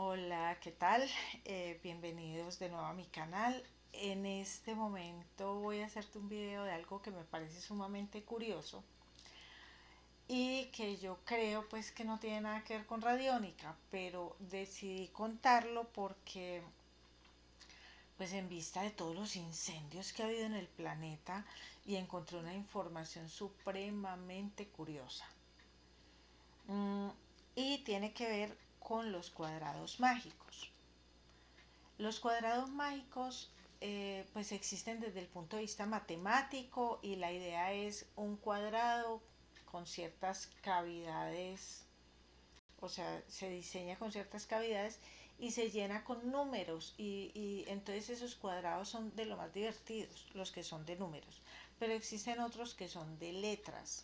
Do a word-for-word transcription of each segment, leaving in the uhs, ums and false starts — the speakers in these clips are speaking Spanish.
Hola, ¿qué tal? Eh, bienvenidos de nuevo a mi canal. En este momento voy a hacerte un video de algo que me parece sumamente curioso y que yo creo pues que no tiene nada que ver con radiónica, pero decidí contarlo porque pues en vista de todos los incendios que ha habido en el planeta y encontré una información supremamente curiosa. Mm, y tiene que ver con los cuadrados mágicos. Los cuadrados mágicos eh, pues existen desde el punto de vista matemático y la idea es un cuadrado con ciertas cavidades, o sea, se diseña con ciertas cavidades y se llena con números y, y entonces esos cuadrados son de lo más divertidos, los que son de números, pero existen otros que son de letras.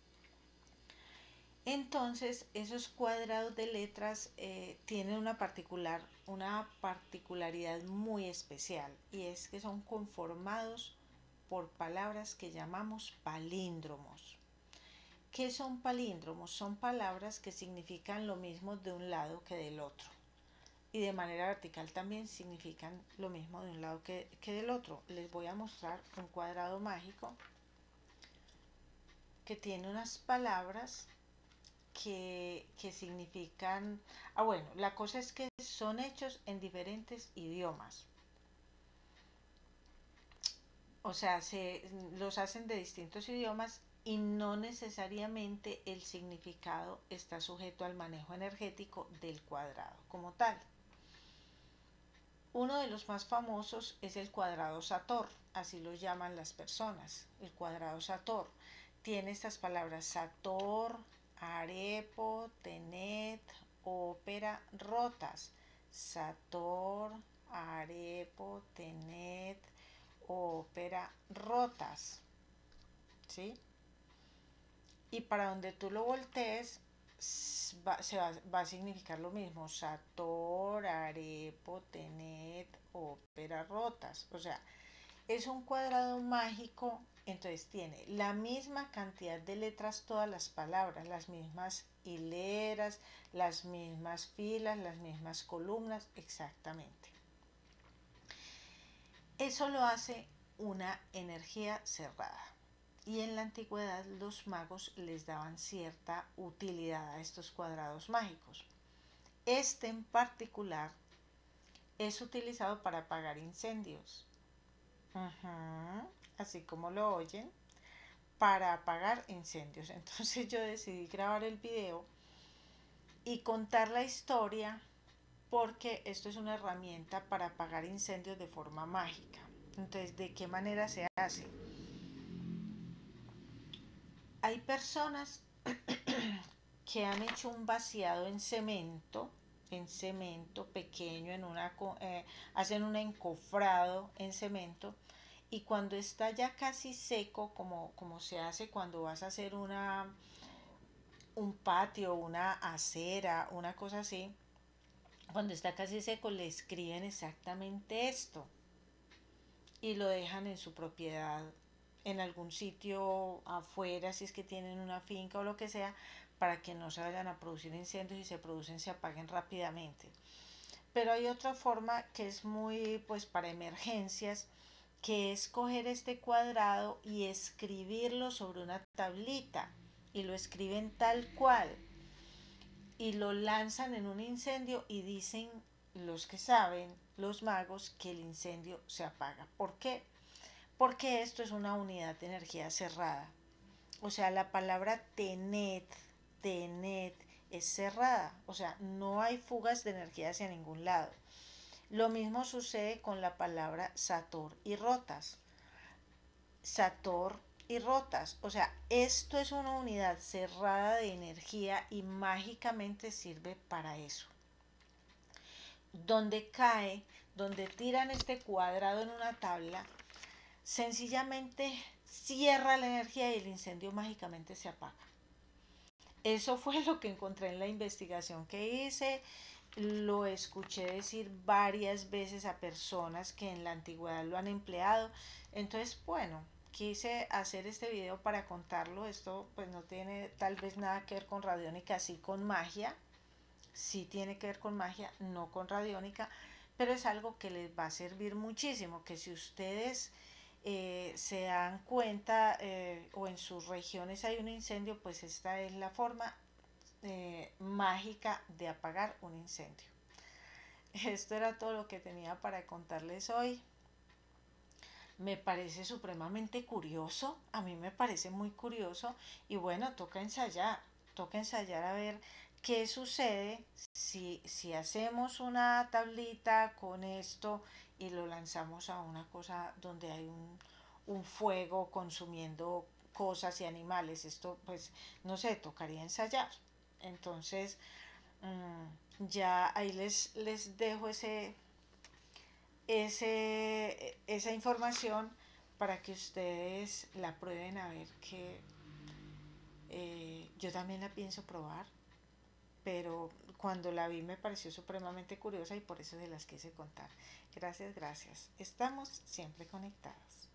Entonces, esos cuadrados de letras eh, tienen una particular, una particularidad muy especial y es que son conformados por palabras que llamamos palíndromos. ¿Qué son palíndromos? Son palabras que significan lo mismo de un lado que del otro. Y de manera vertical también significan lo mismo de un lado que, que del otro. Les voy a mostrar un cuadrado mágico que tiene unas palabras que, que significan, ah bueno, la cosa es que son hechos en diferentes idiomas, o sea, se los hacen de distintos idiomas y no necesariamente el significado está sujeto al manejo energético del cuadrado como tal. Uno de los más famosos es el cuadrado Sator, así lo llaman las personas, el cuadrado Sator. Tiene estas palabras Sator, arepo, tenet, ópera, rotas. Sator, arepo, tenet, ópera, rotas. ¿Sí? Y para donde tú lo voltees, va, se va, va a significar lo mismo. Sator, arepo, tenet, ópera, rotas. O sea, es un cuadrado mágico, entonces tiene la misma cantidad de letras todas las palabras, las mismas hileras, las mismas filas, las mismas columnas, exactamente. Eso lo hace una energía cerrada. Y en la antigüedad los magos les daban cierta utilidad a estos cuadrados mágicos. Este en particular es utilizado para apagar incendios. Uh-huh, así como lo oyen, para apagar incendios. Entonces yo decidí grabar el video y contar la historia porque esto es una herramienta para apagar incendios de forma mágica. Entonces, ¿de qué manera se hace? Hay personas que han hecho un vaciado en cemento, en cemento pequeño, en una, eh, hacen un encofrado en cemento y cuando está ya casi seco, como, como se hace cuando vas a hacer una, un patio, una acera, una cosa así, cuando está casi seco le escriben exactamente esto y lo dejan en su propiedad, en algún sitio afuera, si es que tienen una finca o lo que sea, para que no se vayan a producir incendios y se producen, se apaguen rápidamente. Pero hay otra forma que es muy, pues, para emergencias, que es coger este cuadrado y escribirlo sobre una tablita y lo escriben tal cual y lo lanzan en un incendio y dicen los que saben, los magos, que el incendio se apaga. ¿Por qué? Porque esto es una unidad de energía cerrada. O sea, la palabra tenet, tenet es cerrada. O sea, no hay fugas de energía hacia ningún lado. Lo mismo sucede con la palabra Sator y rotas. Sator y rotas. O sea, esto es una unidad cerrada de energía y mágicamente sirve para eso. Donde cae, donde tiran este cuadrado en una tabla, sencillamente cierra la energía y el incendio mágicamente se apaga. Eso fue lo que encontré en la investigación que hice. Lo escuché decir varias veces a personas que en la antigüedad lo han empleado. Entonces, bueno, quise hacer este video para contarlo. Esto pues no tiene tal vez nada que ver con radiónica, sí con magia. sí tiene que ver con magia, no con radiónica, pero es algo que les va a servir muchísimo, que si ustedes eh, se dan cuenta eh, o en sus regiones hay un incendio, pues esta es la forma eh, mágica de apagar un incendio. Esto era todo lo que tenía para contarles hoy. Me parece supremamente curioso, a mí me parece muy curioso y bueno, toca ensayar, toca ensayar a ver qué sucede si, si hacemos una tablita con esto y lo lanzamos a una cosa donde hay un, un fuego consumiendo cosas y animales. Esto pues no sé, tocaría ensayar. Entonces mmm, ya ahí les, les dejo ese, ese, esa información para que ustedes la prueben a ver que eh, yo también la pienso probar, pero cuando la vi me pareció supremamente curiosa y por eso se las quise contar. Gracias, gracias. Estamos siempre conectados.